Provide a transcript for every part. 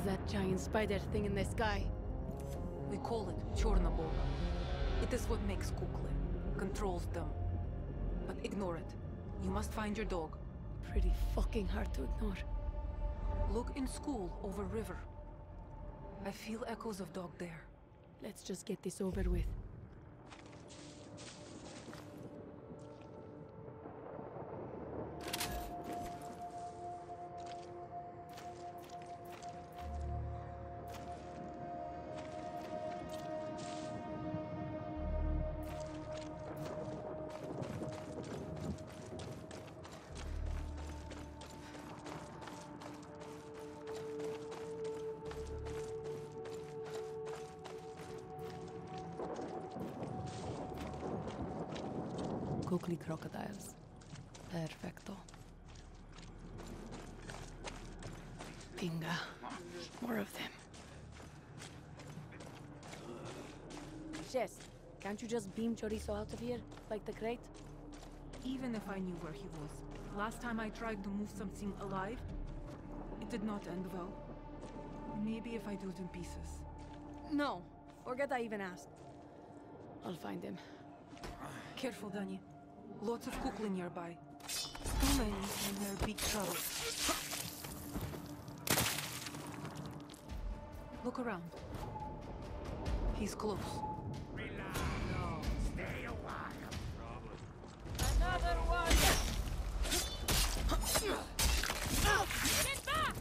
that giant spider thing in the sky? We call it Chorizo. It is what makes kukli, controls them. But ignore it. You must find your dog. Pretty fucking hard to ignore. Look in school over river. I feel echoes of dog there. Let's just get this over with. Kukli crocodiles. Perfecto. Pinga. More of them. Jess, can't you just beam Chorizo out of here, like the crate? Even if I knew where he was. Last time I tried to move something alive, it did not end well. Maybe if I do it in pieces. No, forget I even asked. I'll find him. Careful, Dani. Lots of kukli nearby. Too many and they're big trouble. Look around. He's close. No, stay a while. Another one! Get back!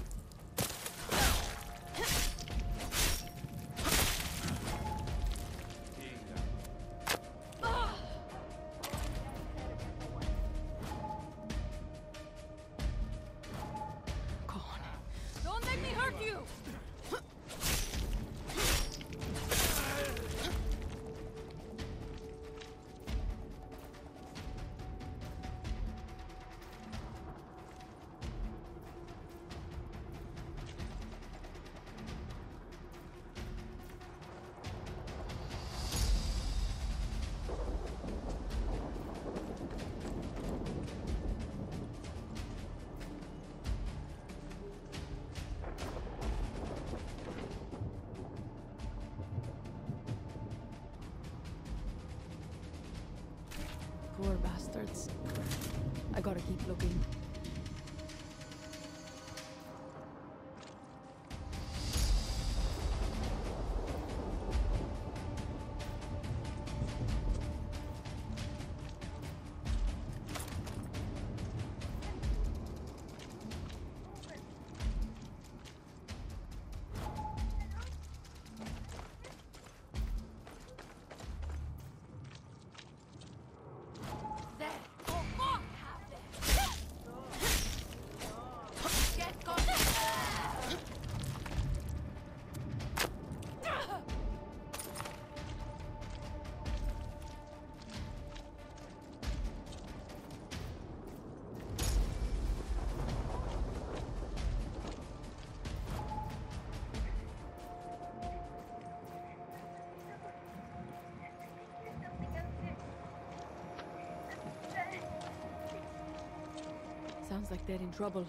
Don't let me hurt you! Poor bastards. I gotta keep looking. Sounds like they're in trouble.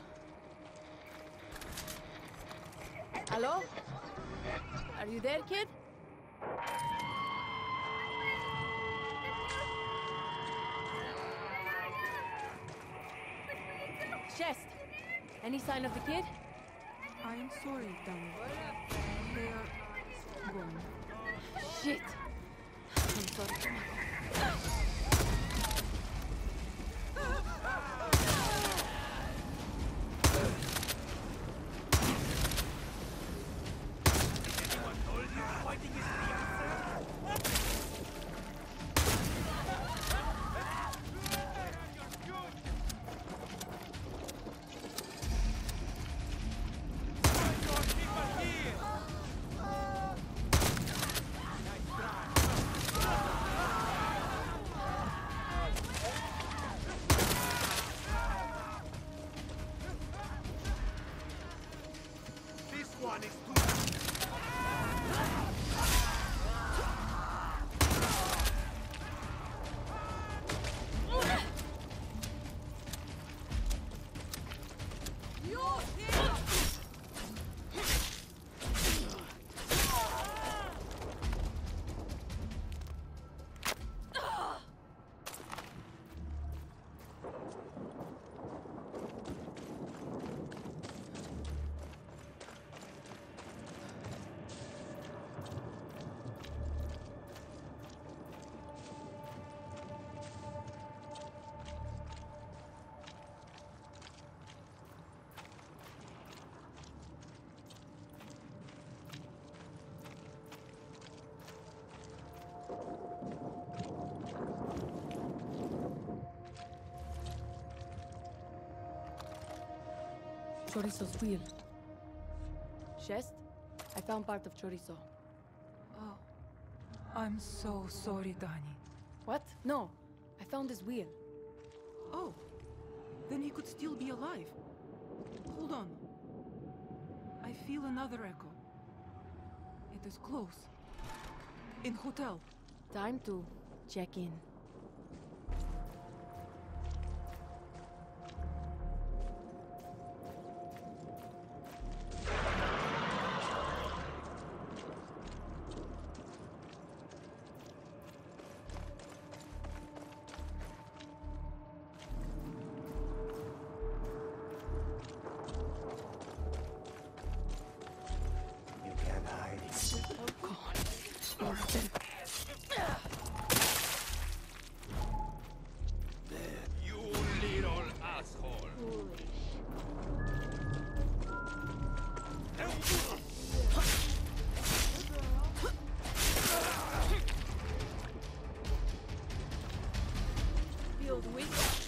Hello? Are you there, kid? Chest! Any sign of the kid? I am sorry, Dani. They are gone. Shit! I'm sorry. Chorizo's wheel. Chest, I found part of Chorizo. Oh. I'm so sorry, Dani. What? No. I found his wheel. Oh. Then he could still be alive. Hold on. I feel another echo. It is close. In hotel. Time to check in. You can't hide. You little asshole. Feels weak.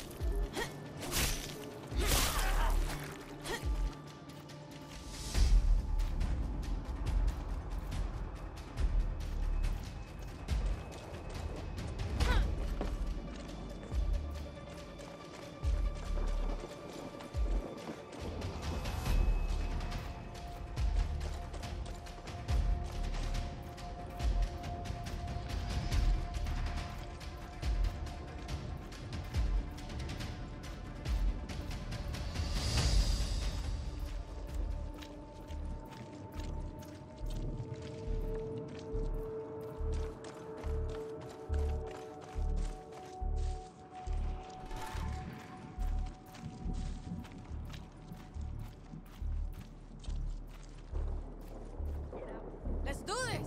Let's do this!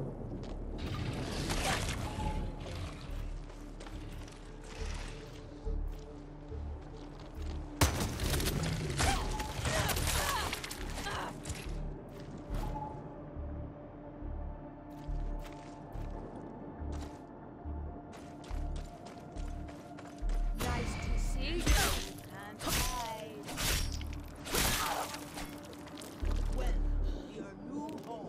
Nice to see you. And hide. Well, your new home.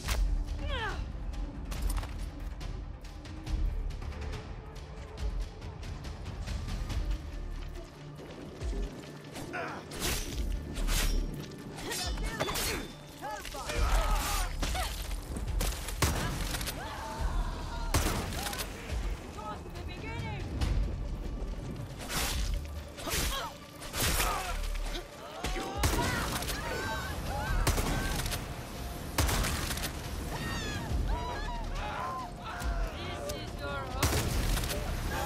Just the beginning. This is your home.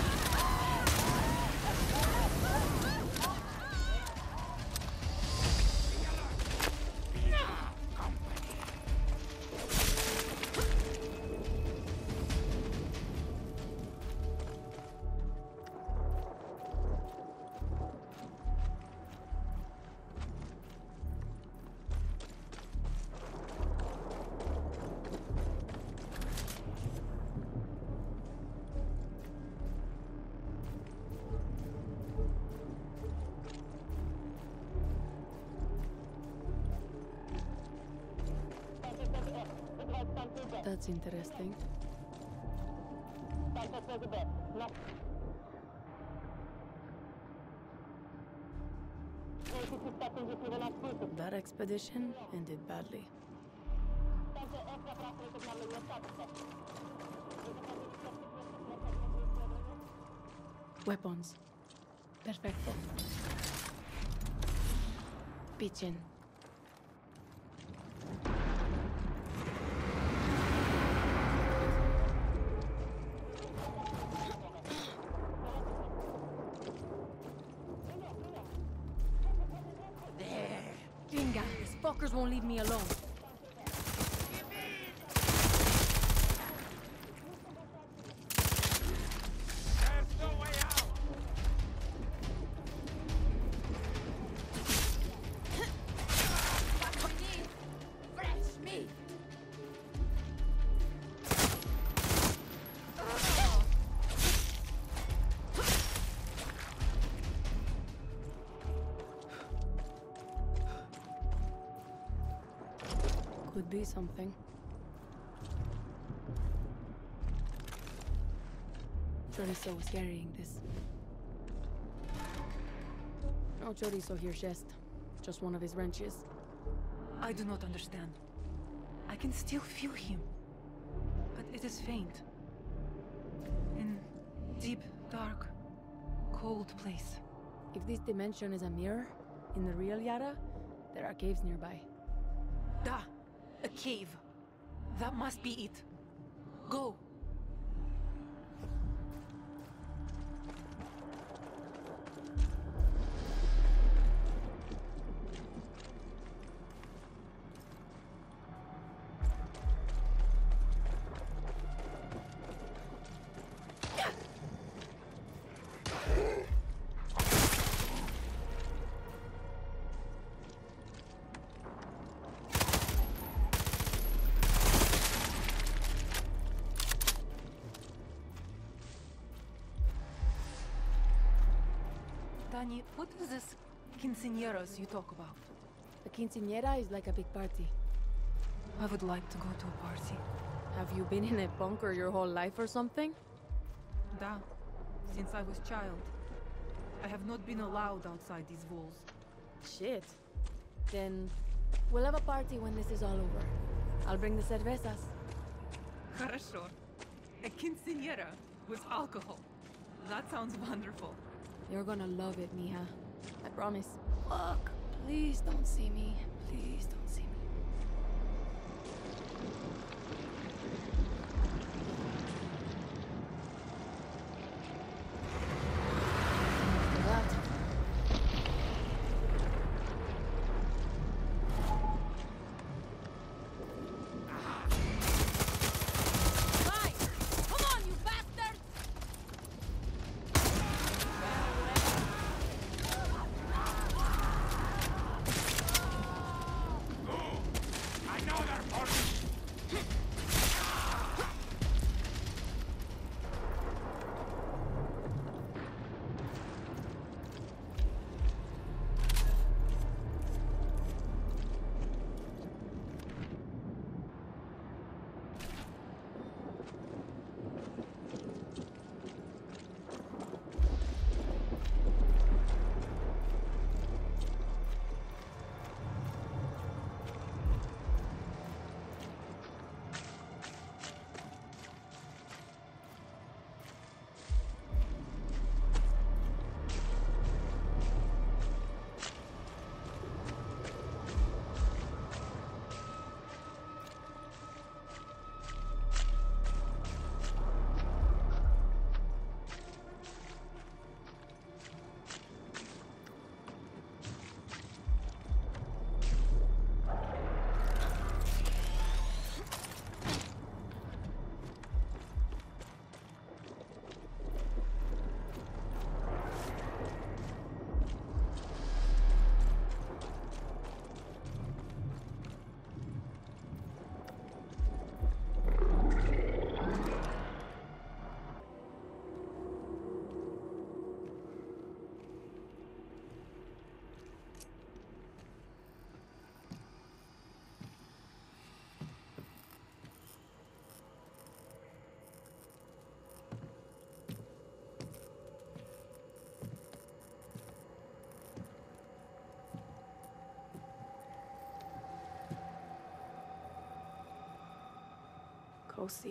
That's interesting. That expedition ended badly. Weapons. Perfecto. Pitch in. Binga, these fuckers won't leave me alone. There's no way out. What we need? Fresh meat. could be something. Chorizo was carrying this. No Chorizo here, Chest. Just one of his wrenches. I do not understand. I can still feel him. But it is faint. In deep, dark, cold place. If this dimension is a mirror, in the real Yara, there are caves nearby. Da! A cave. That must be it. Go! Dani, what is this quinceañeras you talk about? The quinceañera is like a big party. I would like to go to a party. Have you been in a bunker your whole life or something? Da. Since I was child. I have not been allowed outside these walls. Shit. Then we'll have a party when this is all over. I'll bring the cervezas. Хорошо. A quinceañera with alcohol. That sounds wonderful. You're gonna love it, mija. I promise. Fuck. Please don't see me. Please don't see me. Cozy.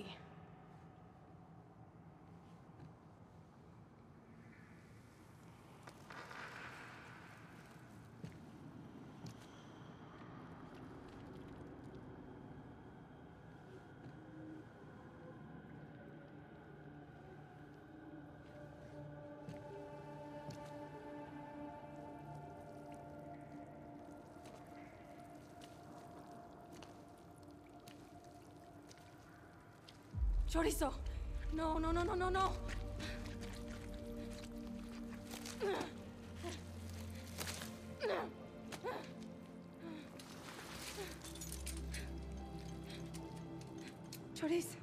Chorizo! No, no, no, no, no, no! Chorizo!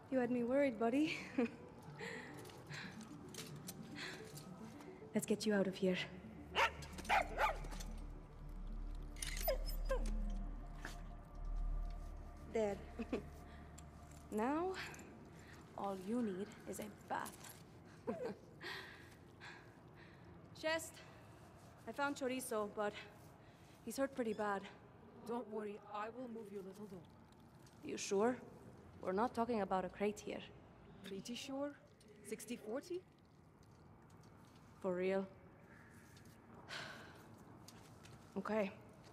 You had me worried, buddy. Let's get you out of here. There. Now, all you need is a bath. Chest, I found Chorizo, but he's hurt pretty bad. Don't worry, I will move your little dog. You sure? We're not talking about a crate here. Pretty sure? 60-40? For real? Okay.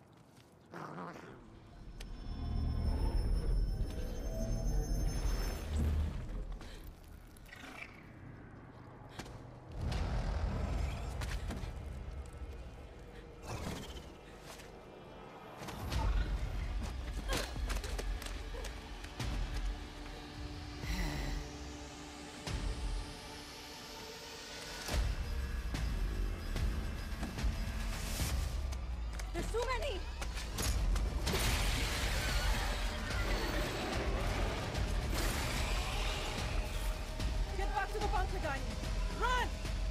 There's too many! Get back to the bunker, Dani! Run!